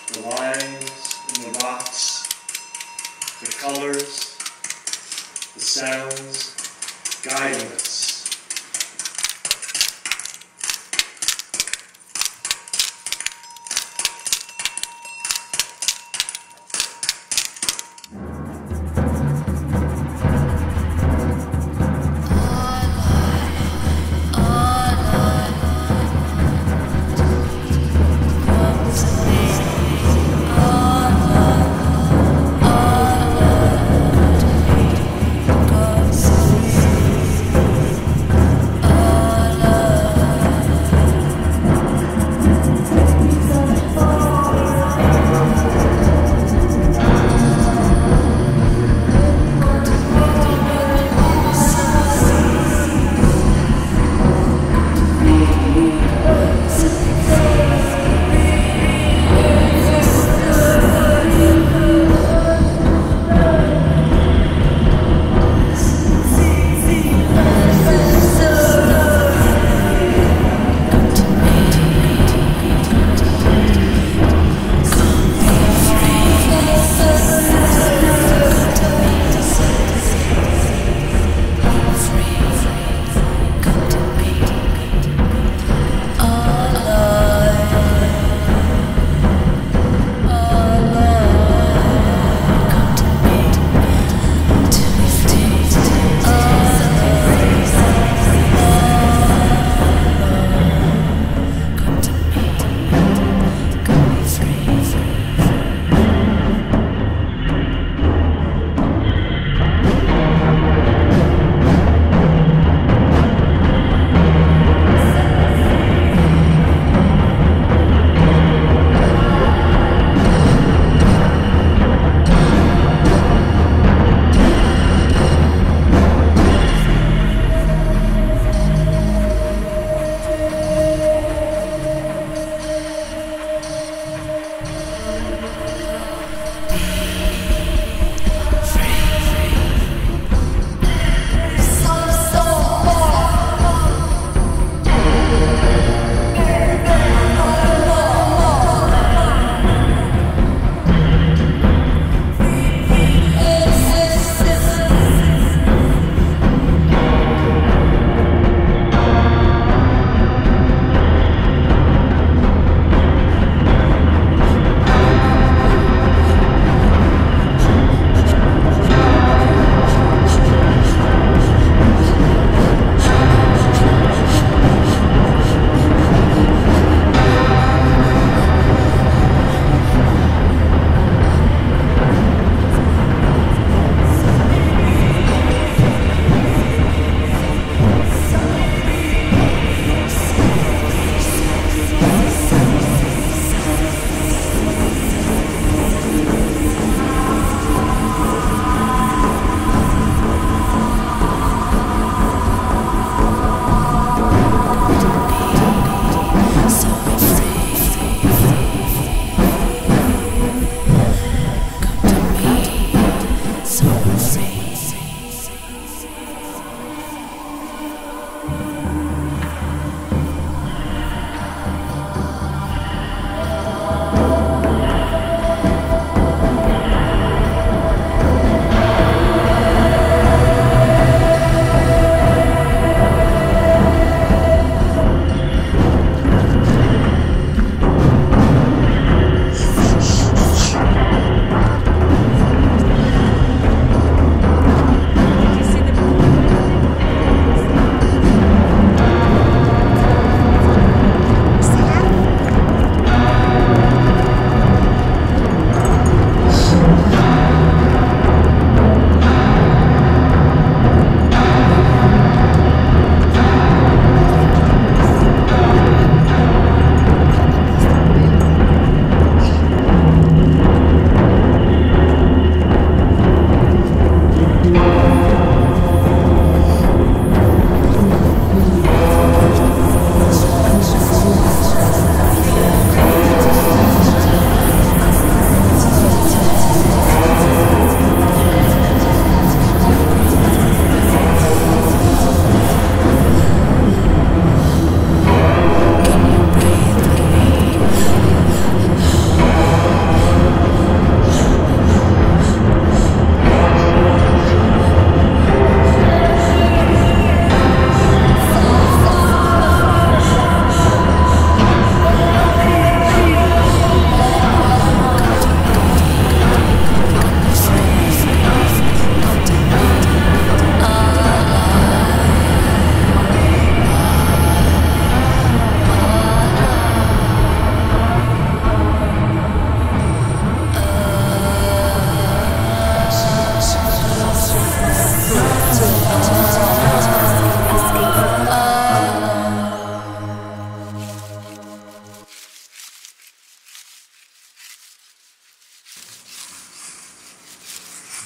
the lines in the rocks, the colors, the sounds guiding us.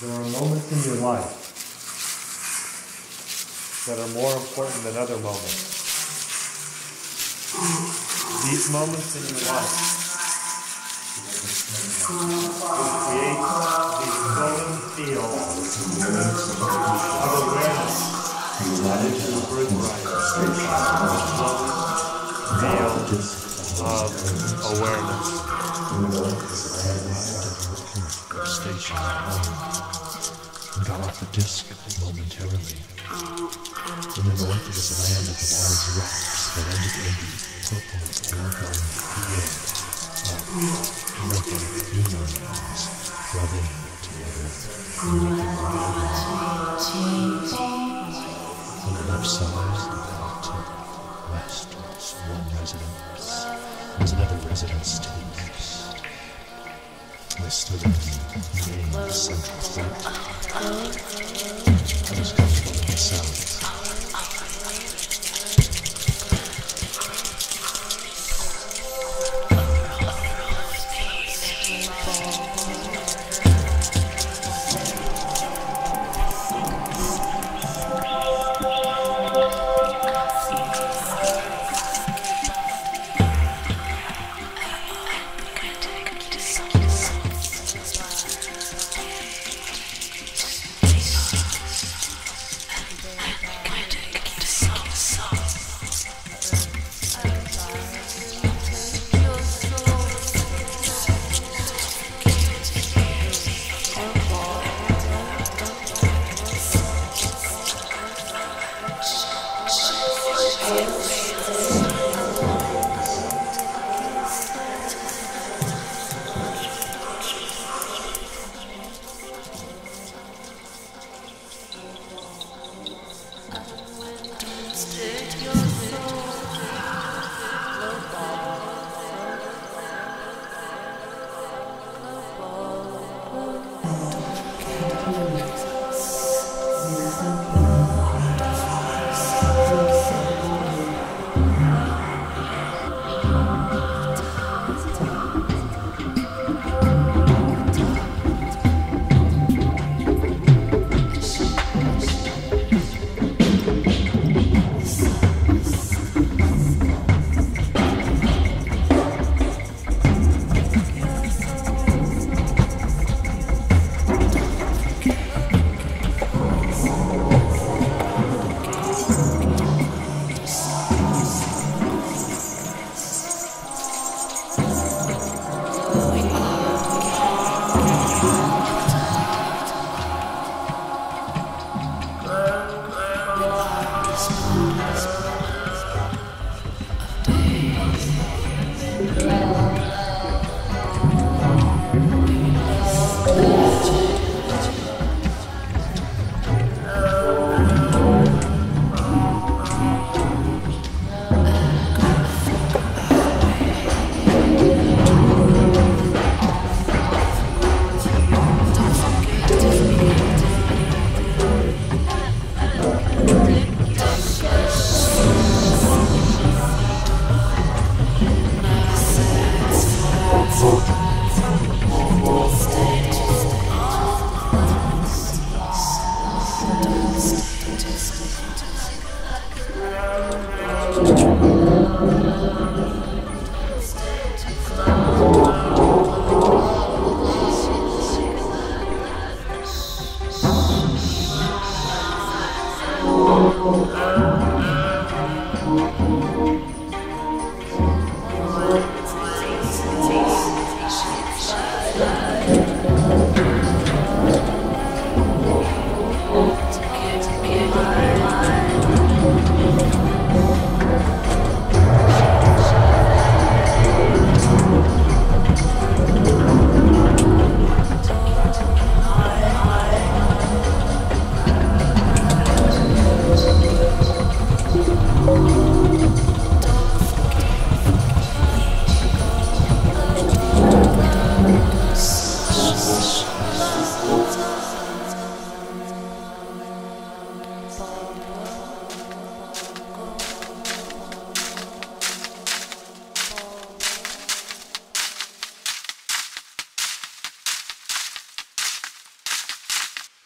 There are moments in your life that are more important than other moments. These moments in your life will create these golden fields of awareness that is your birthright. Fields of awareness. Station. Got off the disc momentarily. In the north was a land of large rocks that ended in the purple organ field of broken humans rubbing together. On the left side of the belt to the west was one residence. There was another residence to the east. I stood in the main central court. I was comfortable in the silence.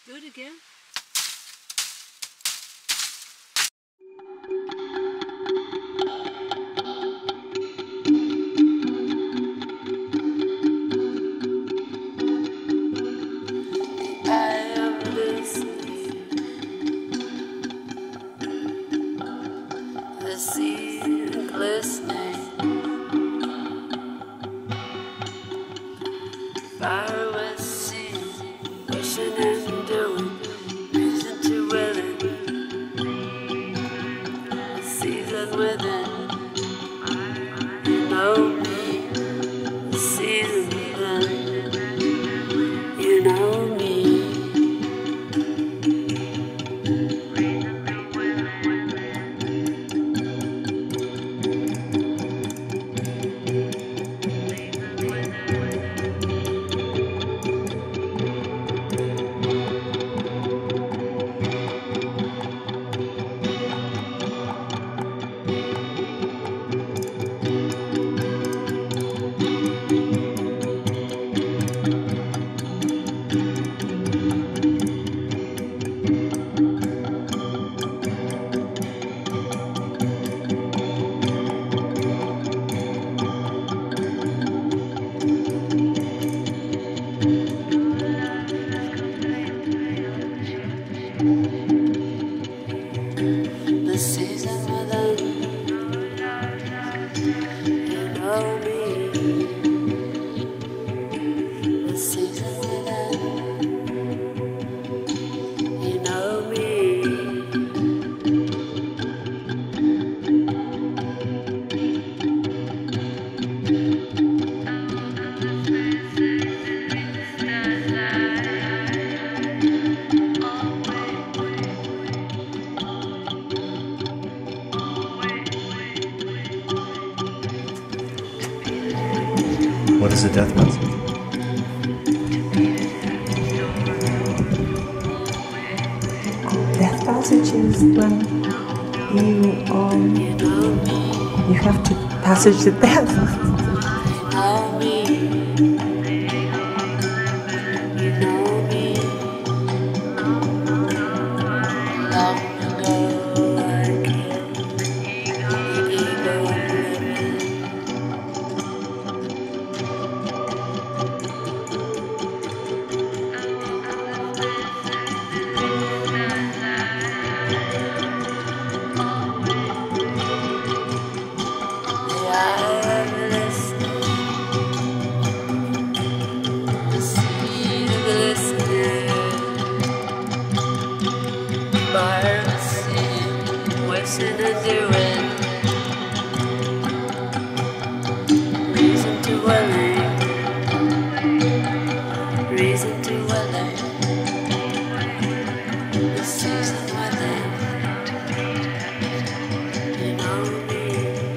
Do it again. I am listening. The sea glistening. Fire with sea, wishing and doing, reason to willing. The season within. You know me. The season within. You know me. The season within, you know me. The season within, you know me. What is a death message? Death passage is when you have to passage the death. You know me. You know me. Long ago I killed the ego living. I am listening. The sea glistening. Fire the sea, wishing and doing. Reason to willing. Reason to willing. The season within. You know me.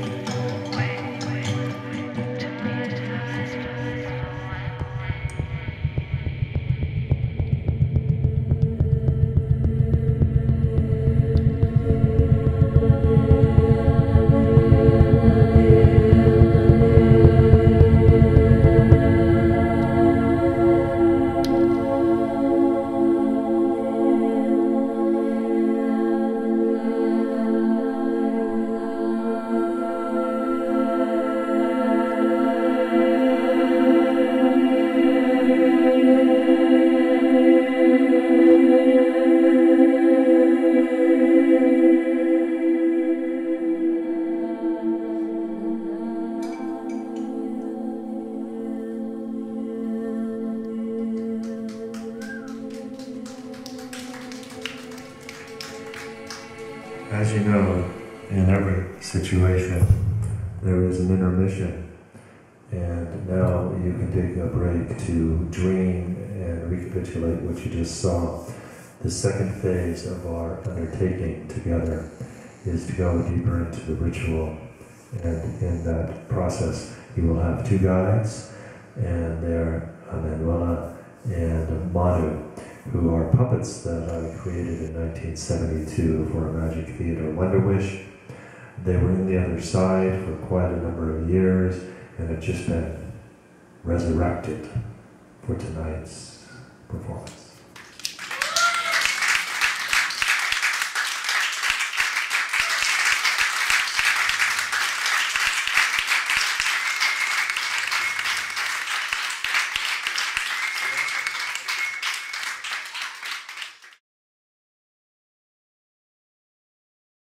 As you know, in every situation, there is an intermission, and now you can take a break to dream and recapitulate what you just saw. The second phase of our undertaking together is to go deeper into the ritual, and in that process you will have two guides, and they're Manuela and Manu, who are puppets that I created in 1972 for a Magic Theater Wonder Wish. They were in the other side for quite a number of years and have just been resurrected for tonight's performance.